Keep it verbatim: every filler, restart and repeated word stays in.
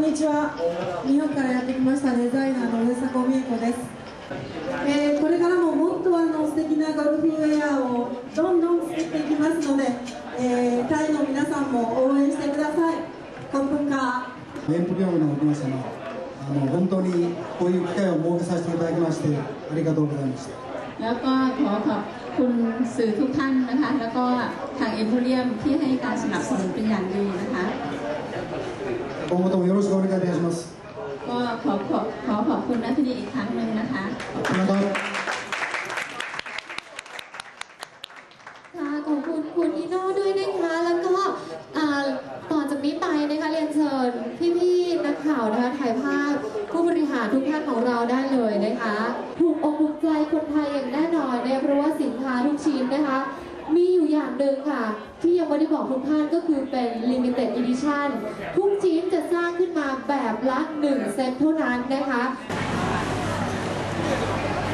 にちは。日本からやってきましたデザイナーの上迫美恵子です。えー、これからももっとあの素敵なゴルフウェアをどんどん作っていきますので、えー、タイの皆さんも応援してください。コップンカー。エンポリアムの皆様、あの本当にこういう機会を設けさせていただきましてありがとうございました。 แล้วก็ขอขอบคุณสื่อทุกท่านนะคะแล้วก็ทางเอ็มโพเรียมที่ให้การสนับสนุนเป็นอย่างดีนะคะ今後ともよろしくお願いいたします。 ก็ขอขอขอขอบคุณนักที่นี่อีกครั้งหนึ่งนะคะขอบคุณคุณนิโน่ด้วยนะคะแล้วก็ต่อจากนี้ไปนะคะเรียนเชิญพี่ๆนักข่าวนะคะถ่ายภาพผู้บริหารทุกท่านของเราได้เลยนะคะถูกอกถูกใจคนไทยอย่างแน่นอนเนี่ยเพราะว่าสินค้าทุกชิ้นนะคะมีอยู่อย่างหนึ่งค่ะที่ยังไม่ได้บอกทุกท่านก็คือเป็น Limited Edition ทุกชิ้นจะสร้างขึ้นมาแบบละหนึ่งเซตเท่านั้นนะคะ